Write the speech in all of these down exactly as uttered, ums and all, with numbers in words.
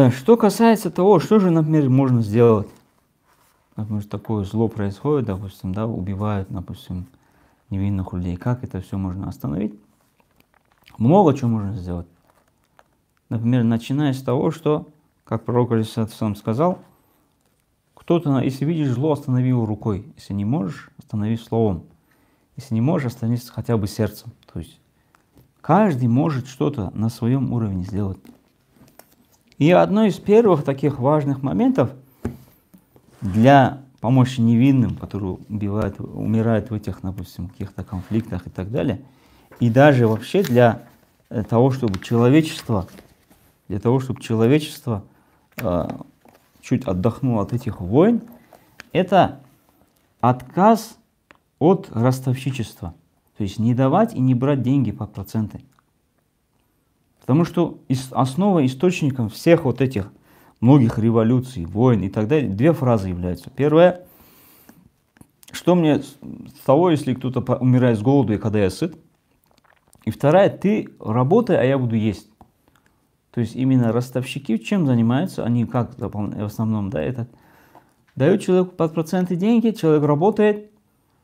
Что касается того, что же, например, можно сделать, например, такое зло происходит, допустим, да, убивают, допустим, невинных людей, как это все можно остановить? Много чего можно сделать. Например, начиная с того, что, как пророк сам сказал, кто-то, если видишь зло, останови его рукой. Если не можешь, останови словом. Если не можешь, останови хотя бы сердцем. То есть каждый может что-то на своем уровне сделать. И одно из первых таких важных моментов для помощи невинным, которые убивают, умирают в этих, допустим, каких-то конфликтах и так далее, и даже вообще для того, чтобы человечество, для того, чтобы человечество э, чуть отдохнуло от этих войн, это отказ от ростовщичества. То есть не давать и не брать деньги под проценты. Потому что основой, источником всех вот этих многих революций, войн и так далее, две фразы являются. Первая, что мне с того, если кто-то умирает с голоду, и когда я сыт. И вторая, ты работай, а я буду есть. То есть именно ростовщики чем занимаются? Они как в основном, да, это дают человеку под проценты деньги, человек работает,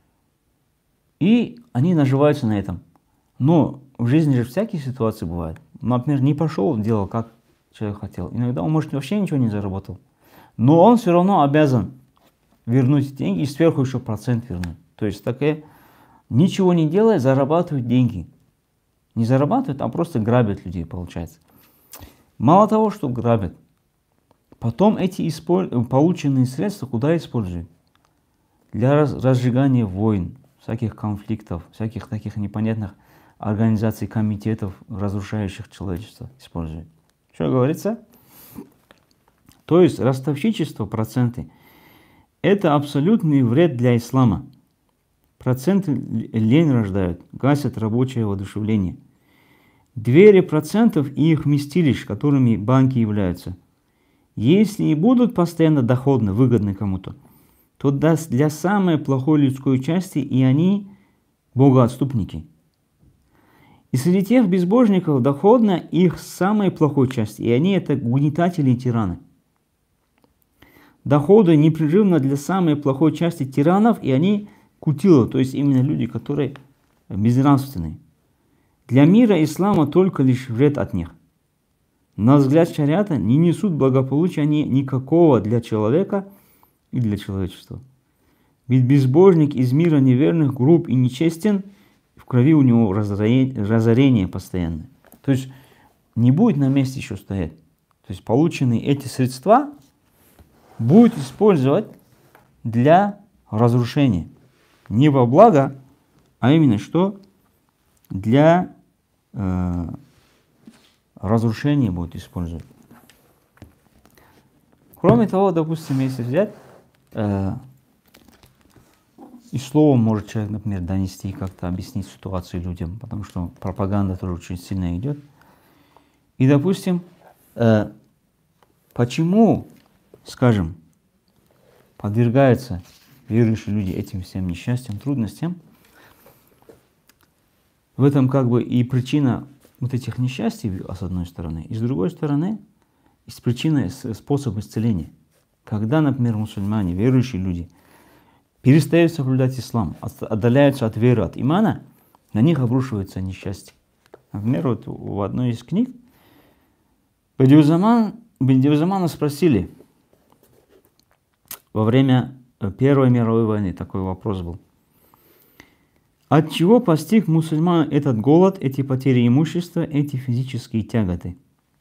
и они наживаются на этом. Но в жизни же всякие ситуации бывают. Например, не пошел, делал, как человек хотел. Иногда он, может, вообще ничего не заработал. Но он все равно обязан вернуть деньги и сверху еще процент вернуть. То есть такая, ничего не делая, зарабатывают деньги. Не зарабатывают, а просто грабят людей, получается. Мало того, что грабят, потом эти полученные средства куда используют? Для разжигания войн, всяких конфликтов, всяких таких непонятных организаций, комитетов, разрушающих человечество используют. Что говорится? То есть ростовщичество, проценты, это абсолютный вред для ислама. Проценты лень рождают, гасят рабочее воодушевление. Двери процентов и их вместилищ, которыми банки являются, если и будут постоянно доходны, выгодны кому-то, то для самой плохой людской части и они богоотступники. И среди тех безбожников доходна их самой плохой части, и они это угнетатели и тираны. Доходы непрерывно для самой плохой части тиранов, и они кутила, то есть именно люди, которые безнравственные. Для мира ислама только лишь вред от них. На взгляд шариата не несут благополучия они никакого для человека и для человечества. Ведь безбожник из мира неверных, груб и нечестен, в крови у него разорение постоянное. То есть не будет на месте еще стоять. То есть полученные эти средства будет использовать для разрушения. Не во благо, а именно что? Для э, разрушения будет использовать. Кроме того, допустим, если взять, э, и словом может человек, например, донести, как-то объяснить ситуацию людям, потому что пропаганда тоже очень сильно идет. И, допустим, э, почему, скажем, подвергаются верующие люди этим всем несчастьям, трудностям, в этом как бы и причина вот этих несчастий, с одной стороны, и с другой стороны, есть причина, способ исцеления. Когда, например, мусульмане, верующие люди, перестают соблюдать ислам, отдаляются от веры, от имана, на них обрушивается несчастье. Например, вот в одной из книг Бадиузамана спросили во время Первой мировой войны, такой вопрос был. От чего постиг мусульман этот голод, эти потери имущества, эти физические тяготы?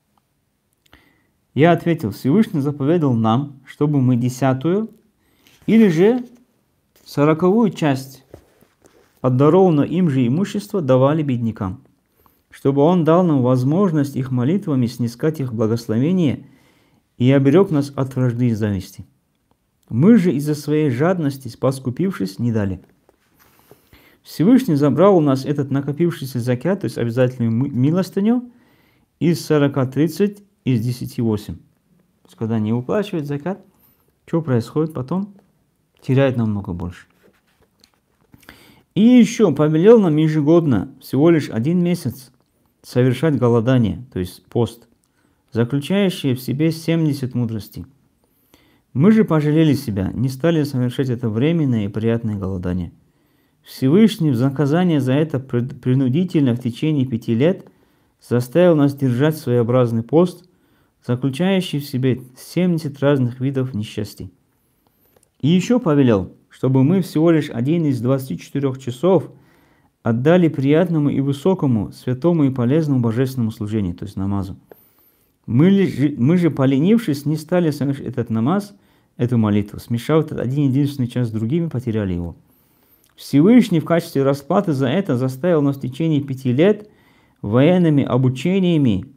Я ответил, Всевышний заповедал нам, чтобы мы десятую или же сороковую часть от дарованного им же имущества давали беднякам, чтобы он дал нам возможность их молитвами снискать их благословение и оберег нас от вражды и зависти. Мы же из-за своей жадности, поскупившись, не дали. Всевышний забрал у нас этот накопившийся закят, то есть обязательную милостыню, из сорока тридцать, из десяти восемь. То есть, когда не выплачивает закят, что происходит потом? Теряет намного больше. И еще повелел нам ежегодно, всего лишь один месяц, совершать голодание, то есть пост, заключающее в себе семьдесят мудростей. Мы же пожалели себя, не стали совершать это временное и приятное голодание. Всевышний в наказание за это принудительно в течение пяти лет заставил нас держать своеобразный пост, заключающий в себе семьдесят разных видов несчастий. И еще повелел, чтобы мы всего лишь один из двадцати четырёх часов отдали приятному и высокому, святому и полезному божественному служению, то есть намазу. Мы, ли, мы же, поленившись, не стали совершать этот намаз, эту молитву, смешав этот один единственный час с другими, потеряли его. Всевышний в качестве расплаты за это заставил нас в течение пяти лет военными обучениями,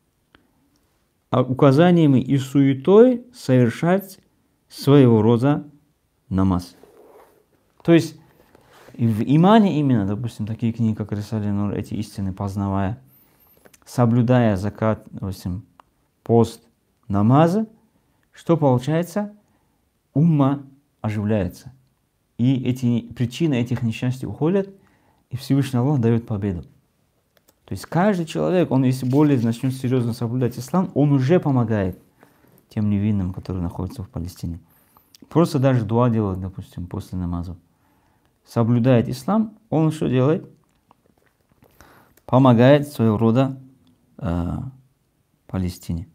указаниями и суетой совершать своего рода намаз. То есть в имане именно, допустим, такие книги, как Рисале Нур, эти истины познавая, соблюдая закат, допустим, пост, намаза, что получается? Умма оживляется. И эти причины этих несчастий уходят, и Всевышний Аллах дает победу. То есть каждый человек, он если более начнет серьезно соблюдать ислам, он уже помогает тем невинным, которые находятся в Палестине. Просто даже дуа делать, допустим, после намаза. Соблюдает ислам, он что делает? Помогает своего рода э, Палестине.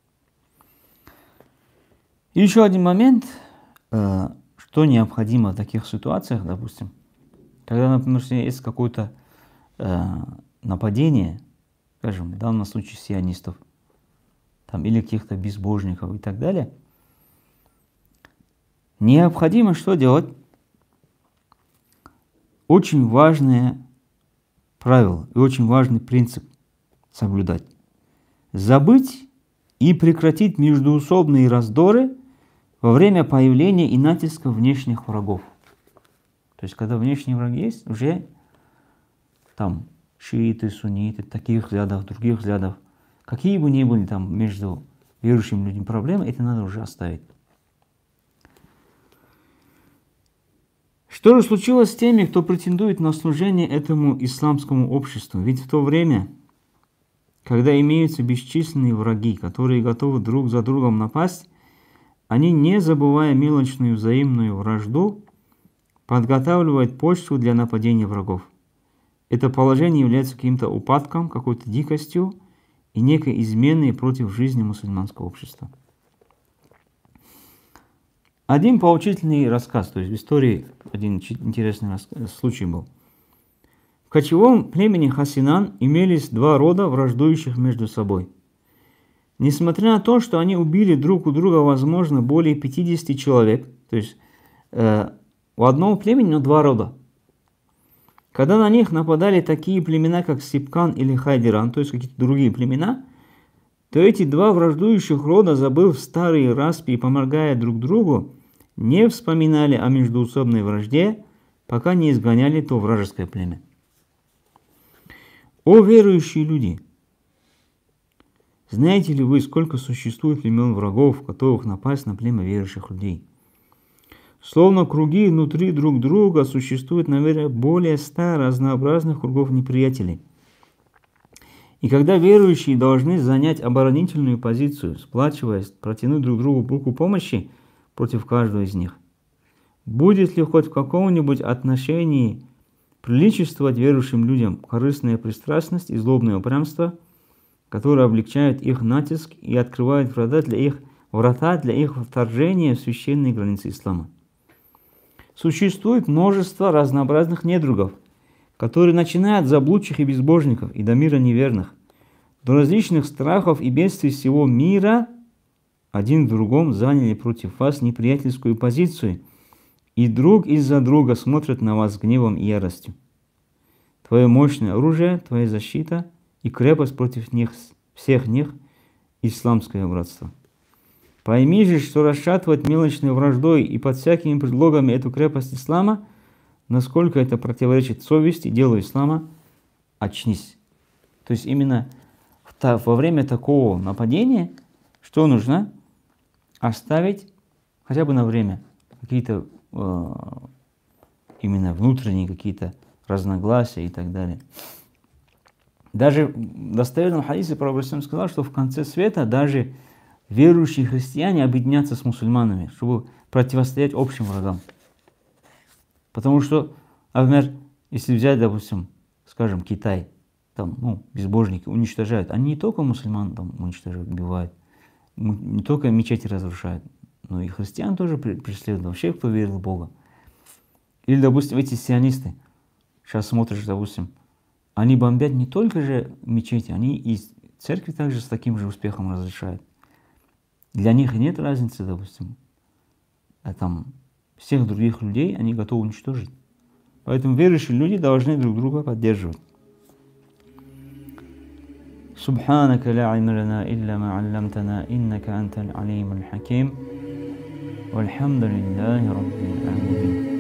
И еще один момент, э, что необходимо в таких ситуациях, допустим, когда, например, есть какое-то э, нападение, скажем, в данном случае сионистов, там, или каких-то безбожников и так далее, необходимо что делать? Очень важное правило и очень важный принцип соблюдать. Забыть и прекратить междоусобные раздоры во время появления и натиска внешних врагов. То есть, когда внешние враги есть, уже там шииты, сунниты, таких взглядов, других взглядов, какие бы ни были там между верующими людьми проблемы, это надо уже оставить. Что же случилось с теми, кто претендует на служение этому исламскому обществу? Ведь в то время, когда имеются бесчисленные враги, которые готовы друг за другом напасть, они, не забывая мелочную взаимную вражду, подготавливают почву для нападения врагов. Это положение является каким-то упадком, какой-то дикостью и некой изменой против жизни мусульманского общества. Один поучительный рассказ, то есть в истории один интересный рассказ, случай был. В кочевом племени Хасинан имелись два рода, враждующих между собой. Несмотря на то, что они убили друг у друга, возможно, более пятидесяти человек, то есть э, у одного племени, но два рода. Когда на них нападали такие племена, как Сибкан или Хайдиран, то есть какие-то другие племена, то эти два враждующих рода, забыв старые распри и помогая друг другу, не вспоминали о междоусобной вражде, пока не изгоняли то вражеское племя. О верующие люди! Знаете ли вы, сколько существует племен врагов, готовых напасть на племя верующих людей? Словно круги внутри друг друга существует, наверное, более ста разнообразных кругов неприятелей. И когда верующие должны занять оборонительную позицию, сплачиваясь, протянуть друг другу руку помощи против каждого из них, будет ли хоть в каком-нибудь отношении приличествовать верующим людям корыстная пристрастность и злобное упрямство, которые облегчают их натиск и открывают врата для их, врата для их вторжения в священные границы ислама? Существует множество разнообразных недругов, которые, начиная от заблудших и безбожников и до мира неверных, до различных страхов и бедствий всего мира, один в другом заняли против вас неприятельскую позицию, и друг из-за друга смотрят на вас с гневом и яростью. Твое мощное оружие, твоя защита и крепость против них, всех них – исламское братство. Пойми же, что расшатывать мелочной враждой и под всякими предлогами эту крепость ислама, насколько это противоречит совести, делу ислама, очнись. То есть именно во время такого нападения, что нужно? Оставить хотя бы на время какие-то э, именно внутренние какие-то разногласия и так далее. Даже в достоверном хадисе Пророк сказал, что в конце света даже верующие христиане объединятся с мусульманами, чтобы противостоять общим врагам. Потому что, например, если взять, допустим, скажем, Китай, там, ну, безбожники уничтожают, они не только мусульман там уничтожают, убивают, не только мечети разрушают, но и христиан тоже преследуют, вообще, кто верил в Бога. Или, допустим, эти сионисты, сейчас смотришь, допустим, они бомбят не только же мечети, они и церкви также с таким же успехом разрешают. Для них нет разницы, допустим, а там всех других людей они готовы уничтожить. Поэтому верующие люди должны друг друга поддерживать. سبحانك لا علم لنا إلا ما علمتنا إنك أنت العليم الحكيم والحمد لله رب العالمين.